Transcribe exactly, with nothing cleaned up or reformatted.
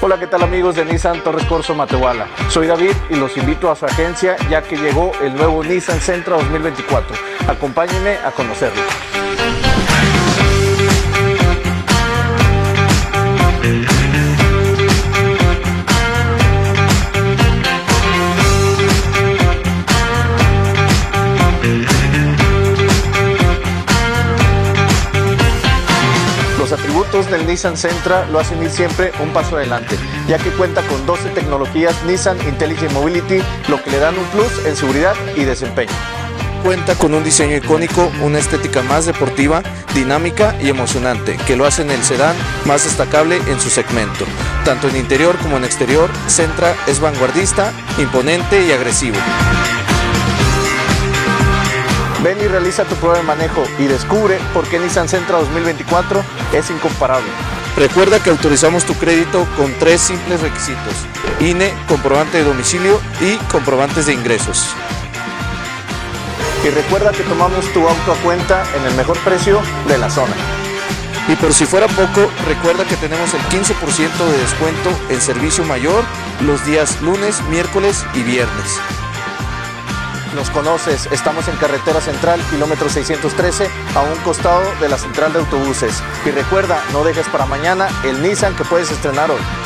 Hola, ¿qué tal amigos de Nissan Torres Corzo Matehuala? Soy David y los invito a su agencia ya que llegó el nuevo Nissan Sentra dos mil veinticuatro. Acompáñenme a conocerlo. Los atributos del Nissan Sentra lo hacen ir siempre un paso adelante, ya que cuenta con doce tecnologías Nissan Intelligent Mobility, lo que le dan un plus en seguridad y desempeño. Cuenta con un diseño icónico, una estética más deportiva, dinámica y emocionante, que lo hacen el sedán más destacable en su segmento. Tanto en interior como en exterior, Sentra es vanguardista, imponente y agresivo. Ven y realiza tu prueba de manejo y descubre por qué Nissan Sentra dos mil veinticuatro es incomparable. Recuerda que autorizamos tu crédito con tres simples requisitos: I N E, comprobante de domicilio y comprobantes de ingresos. Y recuerda que tomamos tu auto a cuenta en el mejor precio de la zona. Y por si fuera poco, recuerda que tenemos el quince por ciento de descuento en servicio mayor los días lunes, miércoles y viernes. Nos conoces, estamos en Carretera Central, kilómetro seiscientos trece, a un costado de la central de autobuses. Y recuerda, no dejes para mañana el Nissan que puedes estrenar hoy.